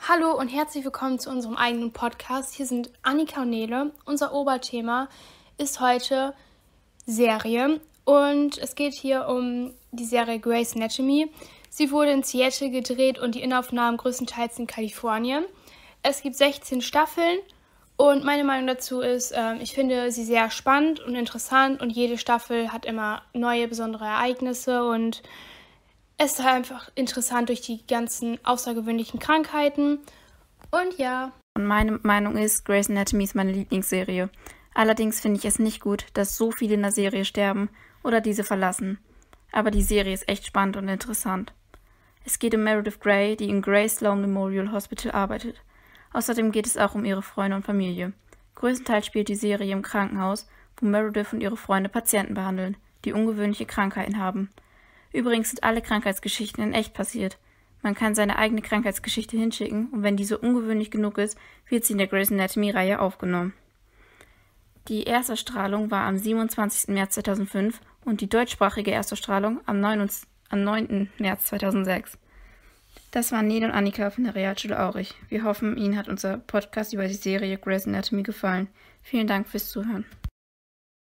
Hallo und herzlich willkommen zu unserem eigenen Podcast. Hier sind Annika und Nele. Unser Oberthema ist heute Serie und es geht hier um die Serie Grey's Anatomy. Sie wurde in Seattle gedreht und die Innenaufnahmen größtenteils in Kalifornien. Es gibt 16 Staffeln und meine Meinung dazu ist, ich finde sie sehr spannend und interessant und jede Staffel hat immer neue besondere Ereignisse und es ist halt einfach interessant durch die ganzen außergewöhnlichen Krankheiten. Und ja. Und meine Meinung ist, Grey's Anatomy ist meine Lieblingsserie. Allerdings finde ich es nicht gut, dass so viele in der Serie sterben oder diese verlassen. Aber die Serie ist echt spannend und interessant. Es geht um Meredith Grey, die im Grey Sloan Memorial Hospital arbeitet. Außerdem geht es auch um ihre Freunde und Familie. Größtenteils spielt die Serie im Krankenhaus, wo Meredith und ihre Freunde Patienten behandeln, die ungewöhnliche Krankheiten haben. Übrigens sind alle Krankheitsgeschichten in echt passiert. Man kann seine eigene Krankheitsgeschichte hinschicken und wenn diese ungewöhnlich genug ist, wird sie in der Grey's Anatomy-Reihe aufgenommen. Die Erstausstrahlung war am 27. März 2005 und die deutschsprachige Erstausstrahlung am 9. März 2006. Das waren Nele und Annika von der Realschule Aurich. Wir hoffen, Ihnen hat unser Podcast über die Serie Grey's Anatomy gefallen. Vielen Dank fürs Zuhören.